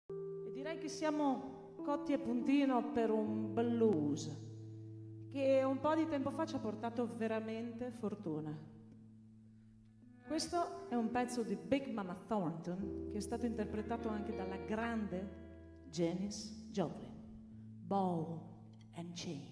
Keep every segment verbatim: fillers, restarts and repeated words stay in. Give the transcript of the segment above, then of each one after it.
E direi che siamo cotti a puntino per un blues che un po' di tempo fa ci ha portato veramente fortuna. Questo è un pezzo di Big Mama Thornton che è stato interpretato anche dalla grande Janis Joplin, Ball and Chain.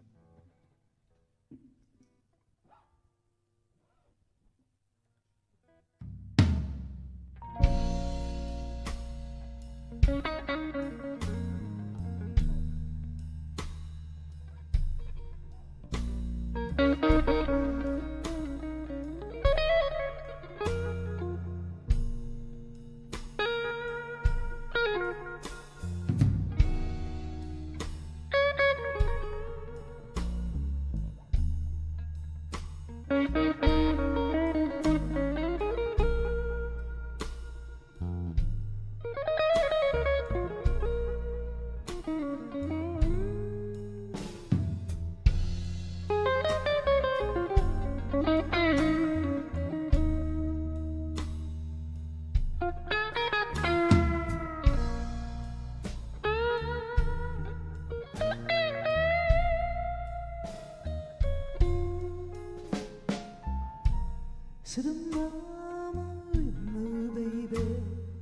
Said mama, no baby,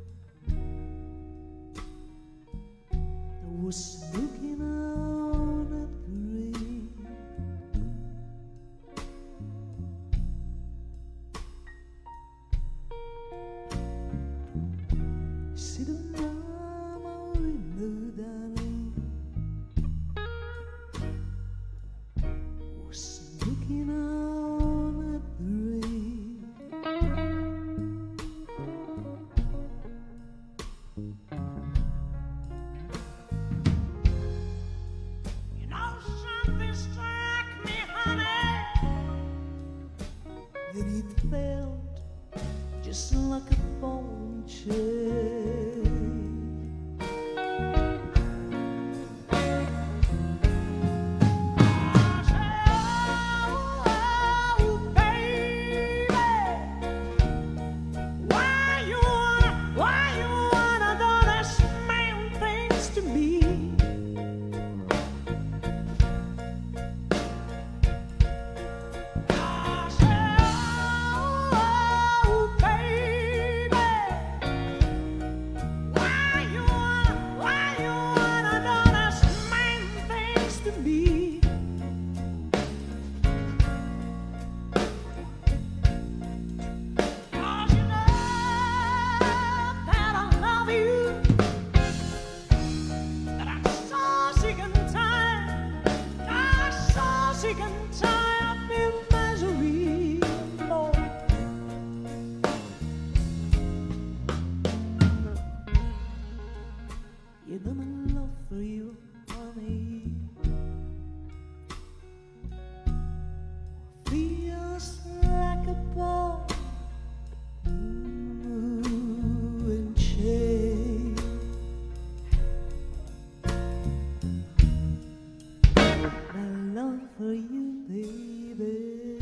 I was looking out at the rain. Said mama, no darling, I was looking out at the rain. You know something struck me, honey, and it felt just like a bone chain. You know my love for you, honey, feels like a ball and chain. My love for you, baby,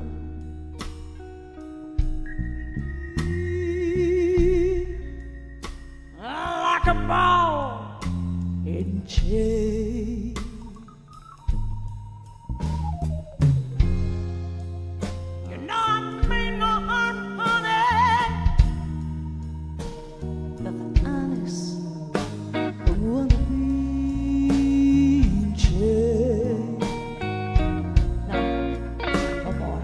like a ball and chain. You know I mean no harm, honey, nothing honest, I wanna be in chain. No, no more.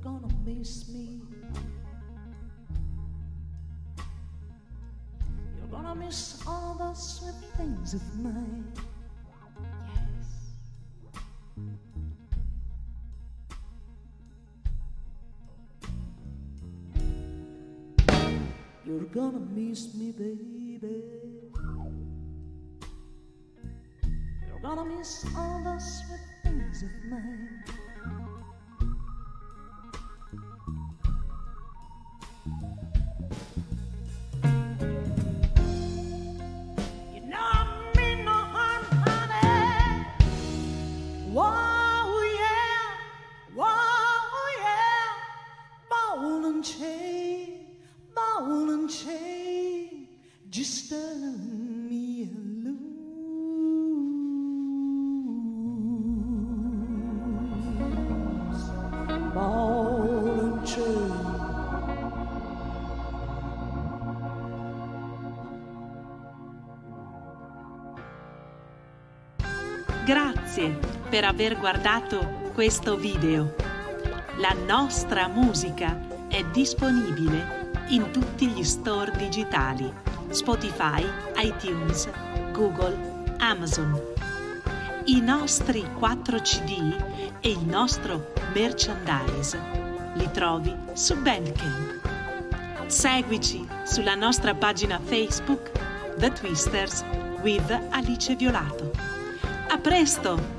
gonna miss me. You're gonna miss all the sweet things of mine. Yes. You're gonna miss me, baby. You're gonna miss all the sweet things of mine. You know I mean no harm, honey. Whoa, yeah. Whoa, yeah. Ball and chain, ball and chain. Just let me alone. Ball and chain. Grazie per aver guardato questo video. La nostra musica è disponibile in tutti gli store digitali: Spotify, iTunes, Google, Amazon. I nostri quattro C D e il nostro merchandise li trovi su Bandcamp. Seguici sulla nostra pagina Facebook The Twisters with Alice Violato. A presto!